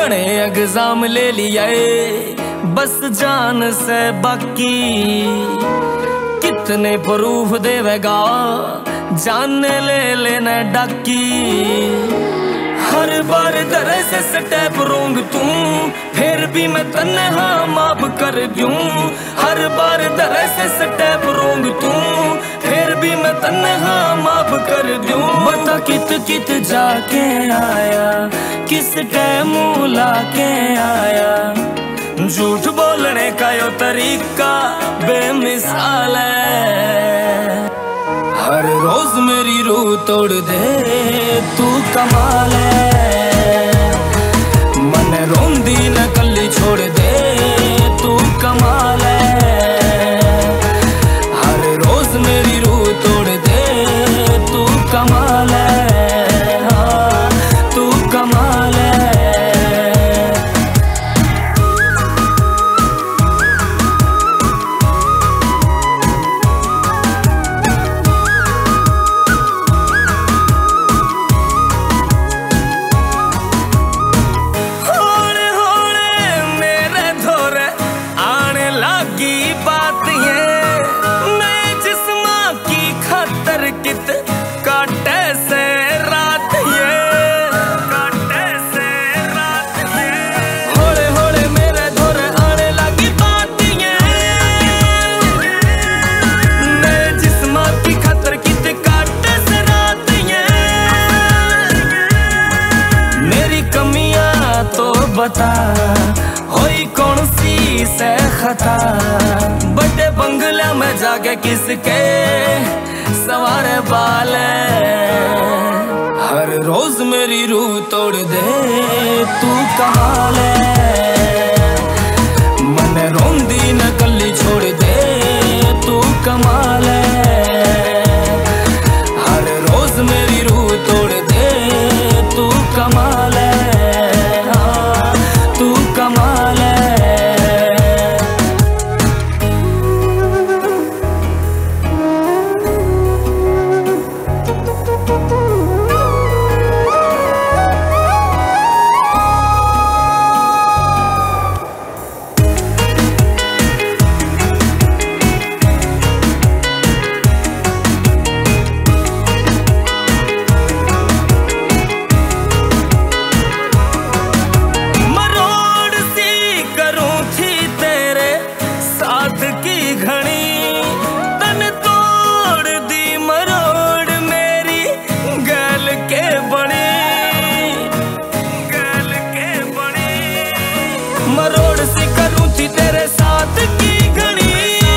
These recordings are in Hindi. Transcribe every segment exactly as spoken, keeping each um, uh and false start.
घने एग्जाम ले लिया बस जान से बाकी, कितने प्रूफ देवेगा जान ले लेना डाकी। हर बार दरे से स्टेप रोंग तू फिर भी मैं तन्ने हाँ माफ कर दूं। हर बार दरे से स्टेप रोंग तू फिर भी मैं तन्ने हाँ माफ कर दूं। बता कित कित जाके आया, किस टाइम लाके आया, झूठ बोलने का यो तरीका बेमिसाल है। हर रोज मेरी रूह तोड़ दे तू कमाल है, मन रोंदी न कल्ली छोड़ दे तू कमाल है। हर रोज मेरी रूह तोड़ दे तू कमाल है, हाँ तू कमाल है। बता होई कौन सी से खता, बड़े बंगला में जाके किसके सवारे बाल। हर रोज मेरी रूह तोड़ दे तू कमाल है, मन रोंदी न कल्ली छोड़ दे तू कमाल है। हर रोज मेरी रूह तोड़ दे तू कमाल है, तू कमाल है। मरोड़ सी करूं थी तेरे साथ की घड़ी,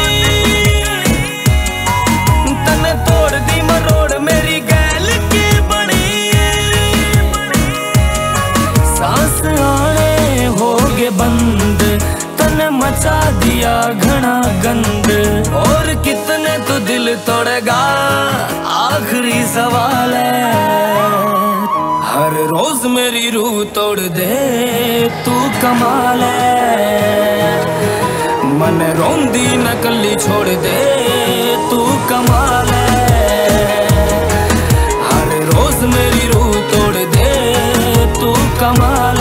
तने तोड़ दी मरोड़ मेरी गैल की बनी। सांस आने हो गए बंद, तने मचा दिया घना गंद। और कितने तो दिल तोड़ेगा आखिरी सवाल है। हर रोज मेरी रूह तोड़ दे तू कमाल है, मन रोंदी न कल्ली छोड़ दे तू कमाल है। हर रोज मेरी रूह तोड़ दे तू कमाल